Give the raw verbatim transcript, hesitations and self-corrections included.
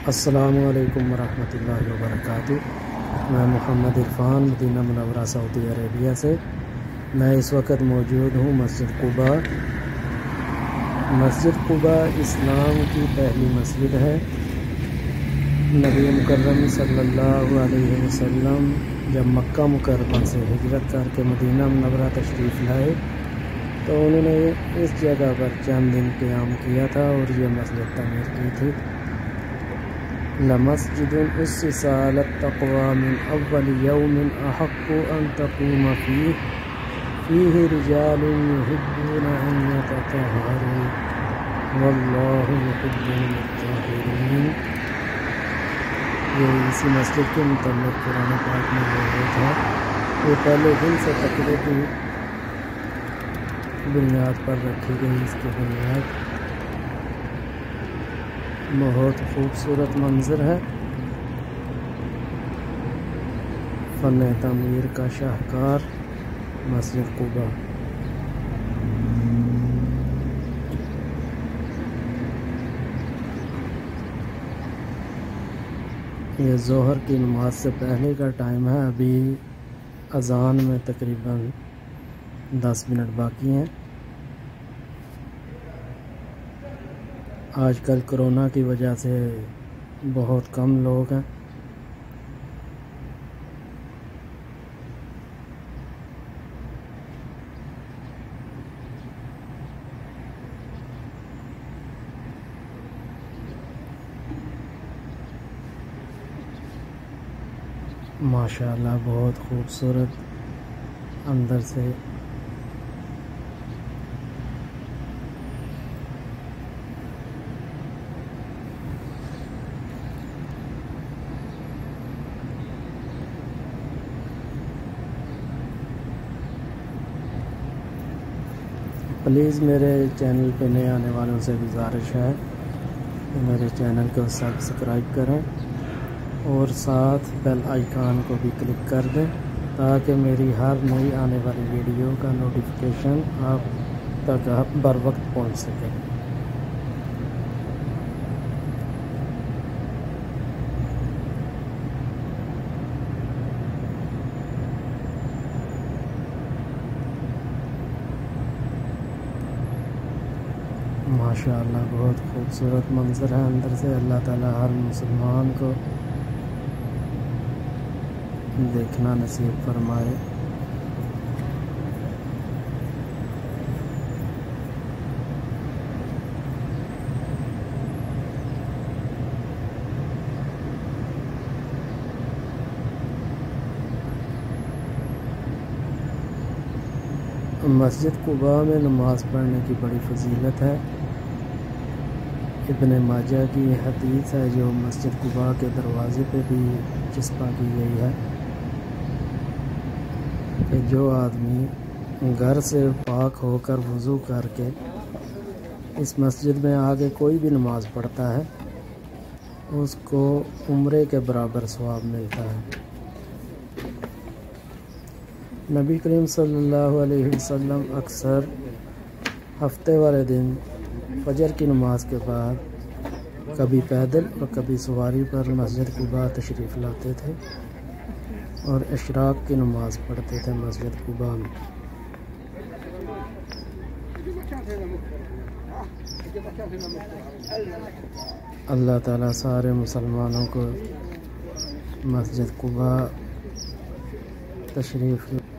السلام علیکم ورحمۃ اللہ وبرکاتہ۔ میں محمد عرفان مدینہ منورہ سعودی عربیہ سے۔ میں اس وقت موجود ہوں مسجد قباء۔ مسجد قباء اسلام کی پہلی مسجد ہے۔ نبی مکرم صلی اللہ علیہ وسلم جب مکہ مکرمہ سے ہجرت کر کے مدینہ منورہ تشریف لائے تو انہوں نے اس جگہ پر چند دن قیام کیا تھا اور یہ مسجد تعمیر کی تھی۔ لمسجد اسس علی التقوى من اول یوم احق ان تقوم فیہ فیہ رجال یحبون ان یتطہروا واللہ یحب المطہرین۔ یہ اسی مسجد کے متعلق قرآن پاک میں موجود ہے۔ یہ پہلے دن سے تقوی کی بنیاد پر رکھی گئی۔ اس کی بنیاد بہت خوبصورت منظر ہے۔ فن تعمیر کا شاہکار مسجد قباء۔ یہ ظہر کی نماز سے پہلے کا ٹائم ہے۔ ابھی اذان میں تقریباً دس منٹ باقی ہیں۔ آج کل کرونا کی وجہ سے بہت کم لوگ ہیں۔ ماشاءاللہ بہت خوبصورت اندر سے پلیز میرے چینل پہ نئے آنے والوں سے گزارش ہے کہ میرے چینل کو سبسکرائب کریں اور ساتھ بیل آئیکن کو بھی کلک کر دیں تاکہ میری ہر نئی آنے والی ویڈیو کا نوٹیفیکیشن آپ تک بر وقت پہنچ سکے۔ ماشاءاللہ بہت خوبصورت منظر ہے اندر سے۔ اللہ تعالی ہر مسلمان کو دیکھنا نصیب فرمائے۔ مسجد قباء میں نماز پڑھنے کی بڑی فضیلت ہے۔ ابن ماجہ کی حدیث ہے جو مسجد قباء کے دروازے پہ بھی چسپاں کی گئی ہے کہ جو آدمی گھر سے پاک ہو کر وضو کر کے اس مسجد میں آگے کوئی بھی نماز پڑھتا ہے اس کو عمرے کے برابر ثواب ملتا ہے۔ نبی کریم صلی اللہ علیہ وسلم اکثر ہفتے والے دن فجر کی نماز کے بعد کبھی پیدل اور کبھی سواری پر مسجد قباء تشریف لاتے تھے اور اشراق کی نماز پڑھتے تھے مسجد قباء میں۔ اللہ تعالیٰ سارے مسلمانوں کو مسجد قباء تشریف